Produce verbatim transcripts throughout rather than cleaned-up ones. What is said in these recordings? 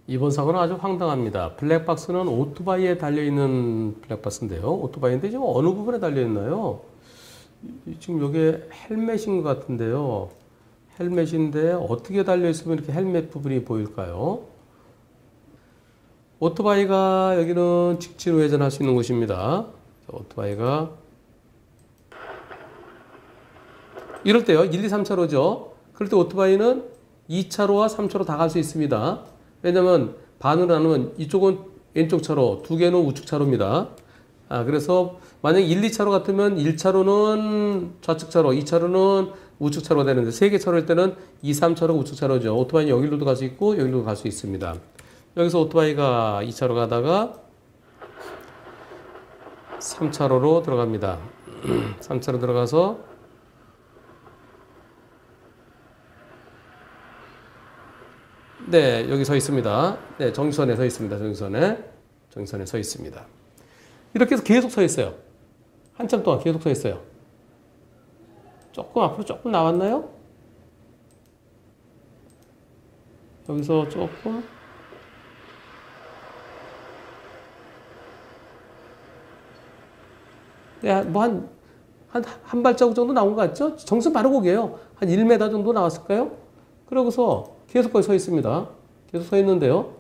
이번 사고는 아주 황당합니다. 블랙박스는 오토바이에 달려있는 블랙박스인데요. 오토바이인데 지금 어느 부분에 달려있나요? 지금 이게 헬멧인 것 같은데요. 헬멧인데 어떻게 달려있으면 이렇게 헬멧 부분이 보일까요? 오토바이가 여기는 직진 우회전할 수 있는 곳입니다. 오토바이가 이럴 때요. 일, 이, 삼 차로죠. 그럴 때 오토바이는 이 차로와 삼 차로 다 갈 수 있습니다. 왜냐면 반으로 나누면 이쪽은 왼쪽 차로, 두 개는 우측 차로입니다. 아, 그래서 만약 일, 이 차로 같으면 일 차로는 좌측 차로, 이 차로는 우측 차로가 되는데 세 개 차로일 때는 이, 삼 차로가 우측 차로죠. 오토바이는 여기로도 갈 수 있고 여기로도 갈 수 있습니다. 여기서 오토바이가 이 차로 가다가 삼 차로로 들어갑니다. 삼 차로 들어가서 네, 여기 서 있습니다. 네, 정선에 서 있습니다. 정선에. 정선에 서 있습니다. 이렇게 해서 계속 서 있어요. 한참 동안 계속 서 있어요. 조금 앞으로 조금 나왔나요? 여기서 조금. 네, 뭐 한, 한, 한 발자국 정도 나온 것 같죠? 정선 바로 거기에요. 한 일 미터 정도 나왔을까요? 그러고서 계속 거기 서 있습니다. 계속 서 있는데요.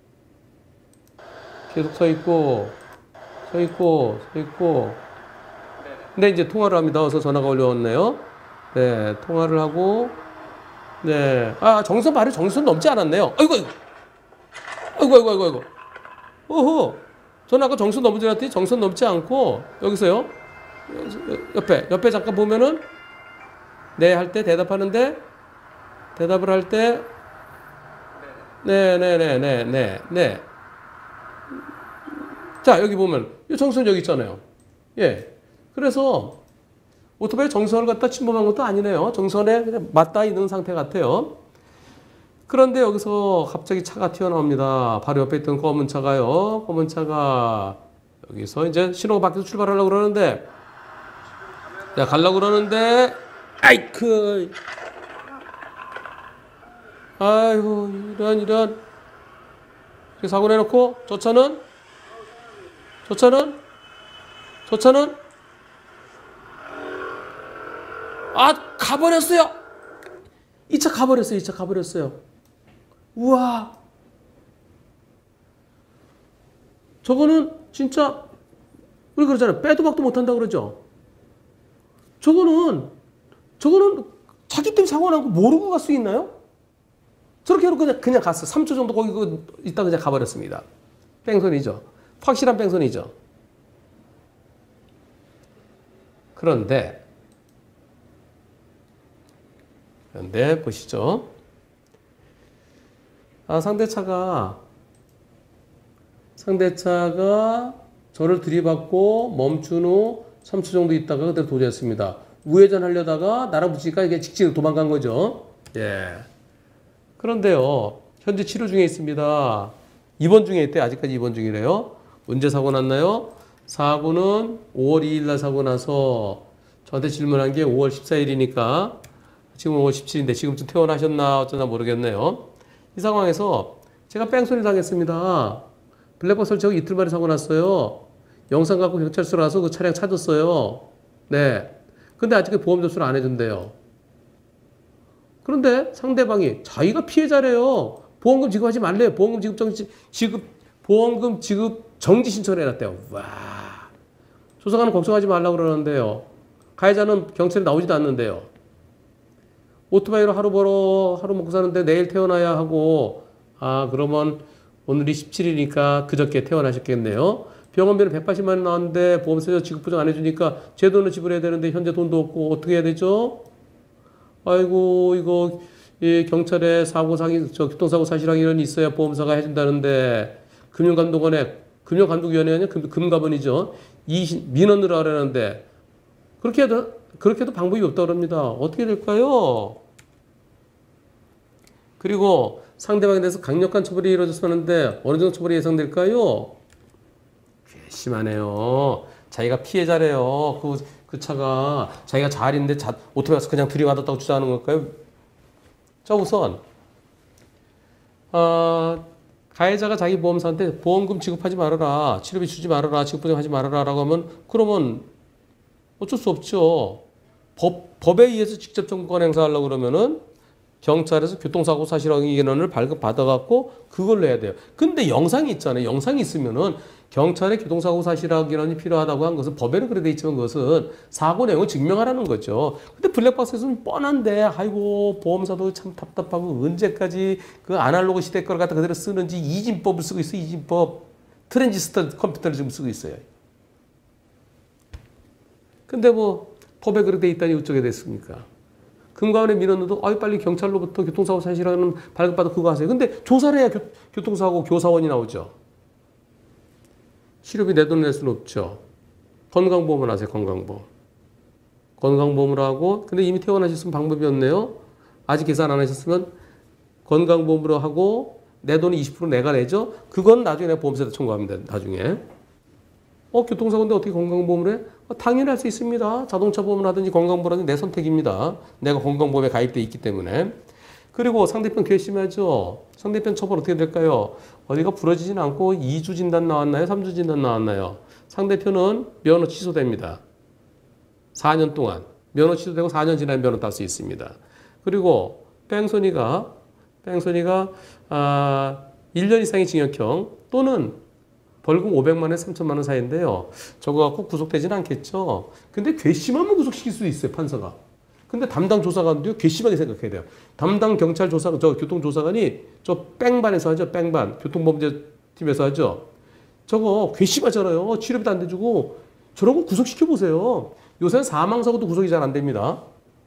계속 서 있고, 서 있고, 서 있고. 근데 이제 통화를 합니다. 어서 전화가 올려왔네요. 네, 통화를 하고, 네. 아, 정선 발이 정선 넘지 않았네요. 아이고, 아이고. 아이고, 아이고, 아이고, 아이고. 어허. 저는 아까 정선 넘지 않았더니 정선 넘지 않고, 여기서요. 옆에, 옆에 잠깐 보면은, 네, 할 때 대답하는데, 대답을 할 때, 네, 네, 네, 네, 네, 네. 자, 여기 보면, 이 정선 여기 있잖아요. 예. 그래서, 오토바이 정선을 갖다 침범한 것도 아니네요. 정선에 그냥 맞닿아 있는 상태 같아요. 그런데 여기서 갑자기 차가 튀어나옵니다. 바로 옆에 있던 검은 차가요. 검은 차가, 여기서 이제 신호가 바뀌어서 출발하려고 그러는데, 자, 가려고 그러는데, 아이크. 아이고, 이런, 이런. 이렇게 사고 내놓고, 저 차는? 저 차는? 저 차는? 아, 가버렸어요! 이 차 가버렸어요, 이 차 가버렸어요. 우와. 저거는 진짜, 우리 그러잖아요. 빼도 박도 못한다 그러죠? 저거는, 저거는 자기 때문에 사고 난 거 모르고 갈 수 있나요? 저렇게 해놓고 그냥, 그냥 갔어. 삼 초 정도 거기 그 있다 그냥 가버렸습니다. 뺑소니죠. 확실한 뺑소니죠. 그런데, 그런데 보시죠. 아, 상대차가, 상대차가 저를 들이받고 멈춘 후 삼 초 정도 있다가 그대로 도주했습니다. 우회전 하려다가 나랑 붙이니까 이게 직진으로 도망간 거죠. 예. 그런데요, 현재 치료 중에 있습니다. 입원 중에 있대. 아직까지 입원 중이래요. 언제 사고 났나요? 사고는 오월 이일 날 사고 나서 저한테 질문한 게 오월 십사일이니까 지금 오월 십칠일인데 지금쯤 퇴원하셨나 어쩌나 모르겠네요. 이 상황에서 제가 뺑소니 당했습니다. 블랙박스 설치하고 이틀 만에 사고 났어요. 영상 갖고 경찰서로 와서 그 차량 찾았어요. 네. 근데 아직까지 보험 접수를 안 해준대요. 그런데 상대방이 자기가 피해자래요. 보험금 지급하지 말래요. 보험금 지급 정지, 지급, 보험금 지급 정지 신청을 해놨대요. 와. 조사관은 걱정하지 말라고 그러는데요. 가해자는 경찰에 나오지도 않는데요. 오토바이로 하루 벌어, 하루 먹고 사는데 내일 태어나야 하고, 아, 그러면 오늘이 십칠일이니까 그저께 태어나셨겠네요. 병원비는 백팔십만 원 나왔는데 보험세에서 지급 보장 안 해주니까 제 돈을 지불해야 되는데 현재 돈도 없고 어떻게 해야 되죠? 아이고, 이거, 예, 경찰에 사고 상이, 저 교통사고 사실항의는 있어야 보험사가 해준다는데, 금융감독원에, 금융감독위원회 아니야? 금, 금감원이죠. 이 민원으로 하려는데, 그렇게 해도, 그렇게 해도 방법이 없다고 합니다. 어떻게 될까요? 그리고 상대방에 대해서 강력한 처벌이 이루어졌으면 하는데, 어느 정도 처벌이 예상될까요? 괘씸하네요. 자기가 피해자래요. 그, 그 차가 자기가 자아리인데 자, 오토바이에서 그냥 들이받았다고 주장하는 걸까요? 자, 우선 어, 가해자가 자기 보험사한테 보험금 지급하지 말아라, 치료비 주지 말아라, 지급보장하지 말아라 라고 하면 그러면 어쩔 수 없죠. 법, 법에 의해서 직접 정보권 행사하려고 그러면은 경찰에서 교통사고 사실확인원을 발급받아갖고 그걸 내야 돼요. 근데 영상이 있잖아요. 영상이 있으면은 경찰에 교통사고 사실확인원이 필요하다고 한 것은 법에는 그래 돼 있지만 그것은 사고 내용을 증명하라는 거죠. 근데 블랙박스에서는 뻔한데 아이고 보험사도 참 답답하고 언제까지 그 아날로그 시대 걸 갖다 그대로 쓰는지 이진법을 쓰고 있어. 이진법. 트랜지스터 컴퓨터를 지금 쓰고 있어요. 근데 뭐 법에 그렇게 돼 있다니 어쩌게 됐습니까? 금감원에 민원도 아유 빨리 경찰로부터 교통사고 사실은 발급받아 그거 하세요. 근데 조사를 해야 교, 교통사고 교사원이 나오죠. 치료비 내 돈 낼 수는 없죠. 건강보험을 하세요. 건강보험. 건강보험을 하고 근데 이미 퇴원하셨으면 방법이 없네요. 아직 계산 안 하셨으면 건강보험으로 하고 내 돈이 이십 퍼센트 내가 내죠. 그건 나중에 내가 보험세에다 청구하면 돼. 나중에. 어 교통사고인데 어떻게 건강보험을 해? 어, 당연히 할 수 있습니다. 자동차 보험을 하든지 건강보험을 하든지 내 선택입니다. 내가 건강보험에 가입돼 있기 때문에. 그리고 상대편 괘씸하죠. 상대편 처벌 어떻게 될까요? 어디가 부러지진 않고 이 주 진단 나왔나요? 삼 주 진단 나왔나요? 상대편은 면허 취소됩니다. 사 년 동안. 면허 취소되고 사 년 지나면 면허 딸 수 있습니다. 그리고 뺑소니가 뺑소니가 아, 일 년 이상의 징역형 또는 벌금 오백만 원에 삼천만 원 사이인데요. 저거 갖고 구속되지는 않겠죠. 근데 괘씸하면 구속시킬 수 있어요, 판사가. 근데 담당 조사관도요, 괘씸하게 생각해야 돼요. 담당 경찰 조사, 저 교통조사관이 저 뺑반에서 하죠, 뺑반. 교통범죄팀에서 하죠. 저거 괘씸하잖아요. 치료비도 안 대주고. 저런 거 구속시켜보세요. 요새는 사망사고도 구속이 잘 안 됩니다.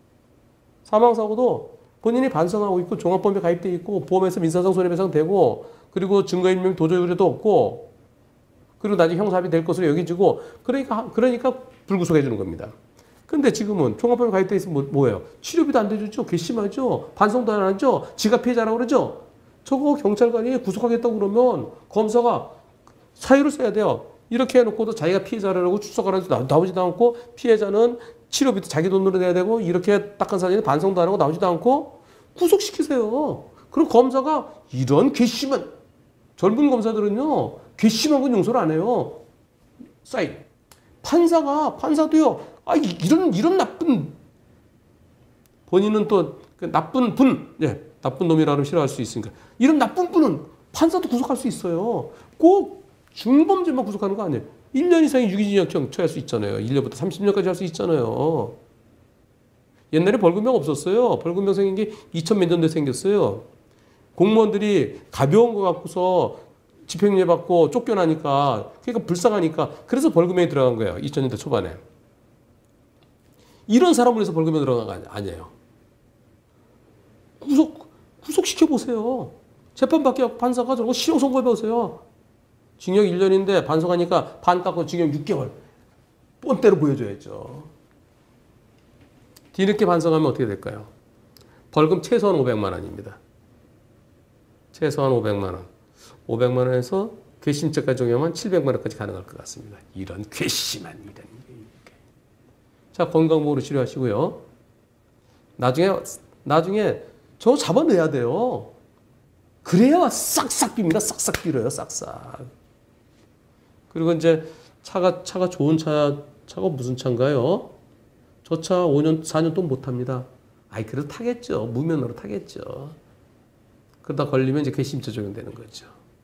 사망사고도 본인이 반성하고 있고, 종합보험에 가입돼 있고, 보험에서 민사상 손해배상 되고, 그리고 증거인멸 도저히 우려도 없고, 그리고 나중에 형사합의 될 것으로 여겨지고 그러니까 그러니까 불구속해 주는 겁니다. 근데 지금은 종합보험에 가입돼 있으면 뭐, 뭐예요? 치료비도 안 대주죠. 괘씸하죠. 반성도 안 하죠. 지가 피해자라고 그러죠. 저거 경찰관이 구속하겠다고 그러면 검사가 사유를 써야 돼요. 이렇게 해놓고도 자기가 피해자라고 출석하라고 나오지도 않고 피해자는 치료비도 자기 돈으로 내야 되고 이렇게 딱한 사진에 반성도 안 하고 나오지도 않고 구속시키세요. 그럼 검사가 이런 괘씸한 젊은 검사들은요. 괘씸한 건 용서를 안 해요. 사인. 판사가, 판사도요. 아, 이런, 이런 나쁜, 본인은 또 그 나쁜 분, 예, 나쁜 놈이라면 싫어할 수 있으니까. 이런 나쁜 분은 판사도 구속할 수 있어요. 꼭 중범죄만 구속하는 거 아니에요. 일 년 이상의 유기징역형 처할 수 있잖아요. 일 년부터 삼십 년까지 할 수 있잖아요. 옛날에 벌금형 없었어요. 벌금형 생긴 게 이천 몇 년도에 생겼어요. 공무원들이 가벼운 거 갖고서 집행유예 받고 쫓겨나니까 그러니까 불쌍하니까 그래서 벌금에 들어간 거예요. 이천 년대 초반에. 이런 사람을 위해서 벌금에 들어간 거 아니에요. 구속, 구속시켜보세요. 재판받게 판사가 저거 실형 선고해보세요. 징역 일 년인데 반성하니까 반 깎고 징역 육 개월. 뻔때로 보여줘야죠. 뒤늦게 반성하면 어떻게 될까요? 벌금 최소한 오백만 원입니다. 최소한 오백만 원. 오백만 원에서 괘씸죄까지 적용하면 칠백만 원까지 가능할 것 같습니다. 이런 괘씸한 이런 게. 자, 건강보험으로 치료하시고요. 나중에 나중에 저거 잡아내야 돼요. 그래야 싹싹 빕니다. 싹싹 빌어요. 싹싹. 그리고 이제 차가 차가 좋은 차 차가 무슨 차인가요? 저 차 오 년 사 년 동안 못 탑니다. 아이 그래도 타겠죠. 무면허로 타겠죠. 그러다 걸리면 이제 괘씸죄 적용되는 거죠.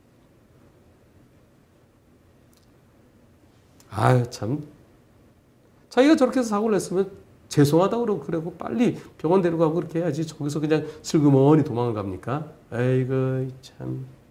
아유 참 자기가 저렇게 해서 사고를 냈으면 죄송하다고 그러고 그러고 빨리 병원 데려가고 그렇게 해야지 저기서 그냥 슬그머니 도망을 갑니까? 아이고 참.